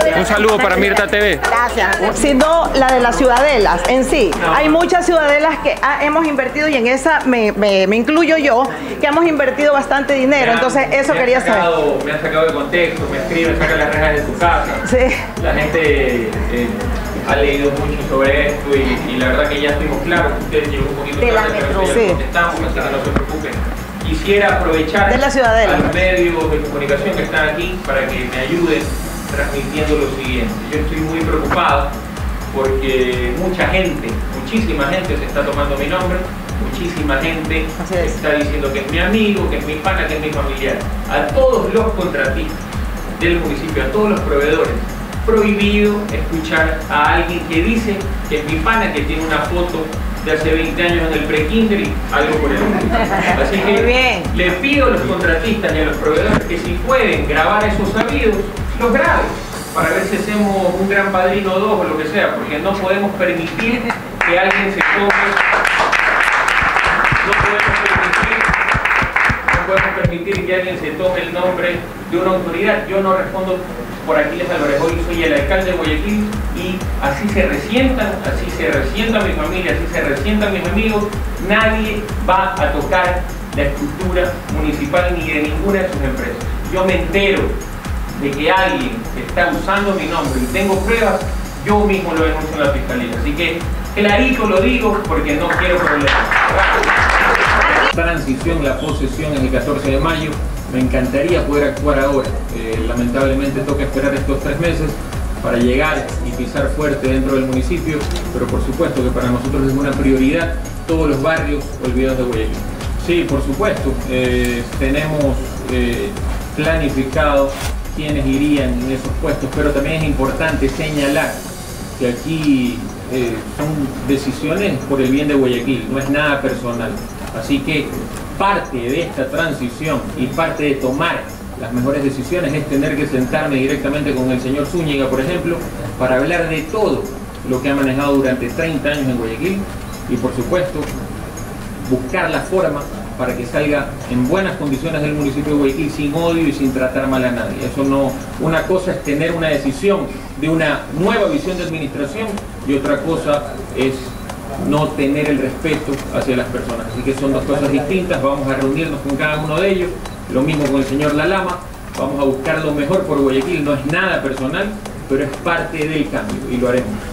Un saludo para Mirta TV. Gracias. Sino la de las ciudadelas en sí. Hay muchas ciudadelas que hemos invertido y en esa me incluyo yo, que hemos invertido bastante dinero. Entonces eso quería saber. Me han sacado de contexto, me escriben, sacan las rejas de su casa. Sí. La gente ha leído mucho sobre esto y la verdad que ya estuvimos claros. Ustedes llegó un poquito de la tarde, metro, pero sí. contestamos, así que no se preocupen. Quisiera aprovechar de la ciudadela. a los medios de comunicación que están aquí para que me ayuden transmitiendo lo siguiente. Yo estoy muy preocupado porque mucha gente, muchísima gente se está tomando mi nombre, muchísima gente está diciendo que es mi amigo, que es mi pana, que es mi familiar. A todos los contratistas del municipio, a todos los proveedores, prohibido escuchar a alguien que dice que es mi pana, que tiene una foto de hace 20 años en el pre-kinder y algo por el estilo. Así que le pido a los contratistas y a los proveedores que si pueden grabar esos sabidos, los graben, para ver si hacemos un gran padrino 2 o lo que sea, porque no podemos permitir que alguien se tome, no podemos permitir que alguien se tome el nombre de una autoridad. Yo no respondo por Aquiles Álvarez, hoy soy el alcalde de Guayaquil y así se resienta mi familia, así se resientan mis amigos. Nadie va a tocar la estructura municipal ni de ninguna de sus empresas. Yo me entero de que alguien está usando mi nombre y tengo pruebas, yo mismo lo denuncio en la fiscalía. Así que clarito lo digo porque no quiero problemas. Transición, la posesión es el 14 de mayo. Me encantaría poder actuar ahora. Lamentablemente toca esperar estos 3 meses para llegar y pisar fuerte dentro del municipio, pero por supuesto que para nosotros es una prioridad todos los barrios olvidados de Guayaquil. Sí, por supuesto, tenemos planificado quiénes irían en esos puestos, pero también es importante señalar que aquí son decisiones por el bien de Guayaquil, no es nada personal. Así que parte de esta transición y parte de tomar las mejores decisiones es tener que sentarme directamente con el señor Zúñiga, por ejemplo, para hablar de todo lo que ha manejado durante 30 años en Guayaquil y, por supuesto, buscar la forma para que salga en buenas condiciones del municipio de Guayaquil sin odio y sin tratar mal a nadie. Eso no, una cosa es tener una decisión de una nueva visión de administración y otra cosa es no tener el respeto hacia las personas. Así que son dos cosas distintas. Vamos a reunirnos con cada uno de ellos, lo mismo con el señor Lalama, vamos a buscar lo mejor por Guayaquil. No es nada personal, pero es parte del cambio y lo haremos.